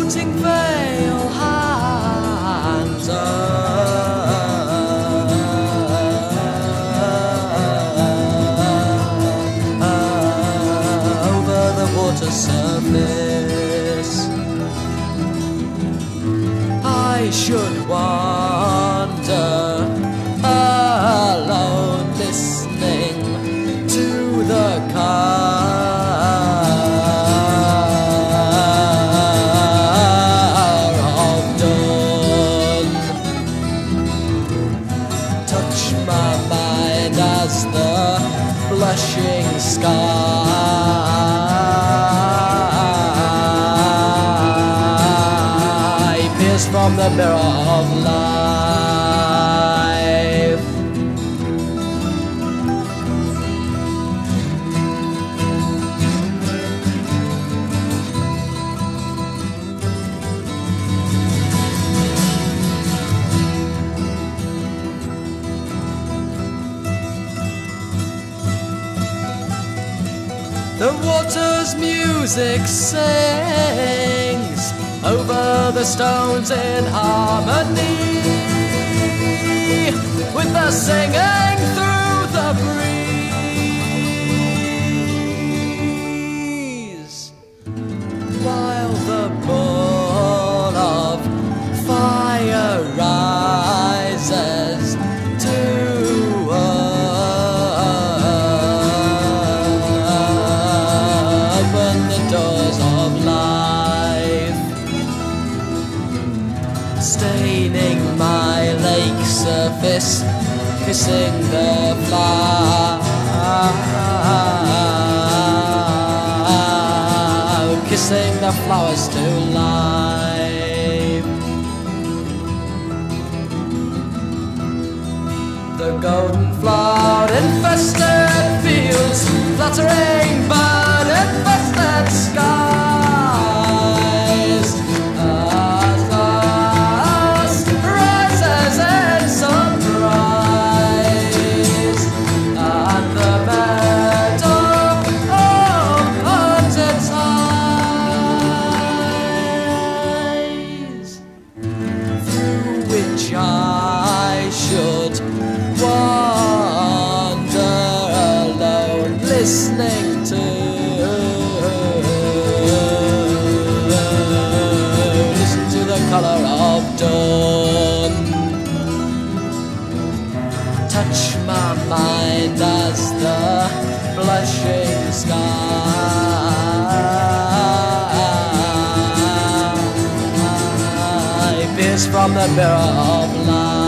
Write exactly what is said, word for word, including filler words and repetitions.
floating veil hangs over the water surface. I should wander alone, listening to the car of dawn. Touch my mind as the blushing sky pierced from the mirror of life. The water's music sings over the stones in harmony with the singing through the breeze, while the ball of fire rises to open the doors of life, staining my lake surface, kissing the flower, kissing the flowers to life. The golden flower infested fields, fluttering bird infested skies. As dusk rises in sunrise, and the meadow opens its eyes, through which I should wander alone, listening to listen to the color of dawn. Touch my mind as the blushing sky pierced from the mirror of light.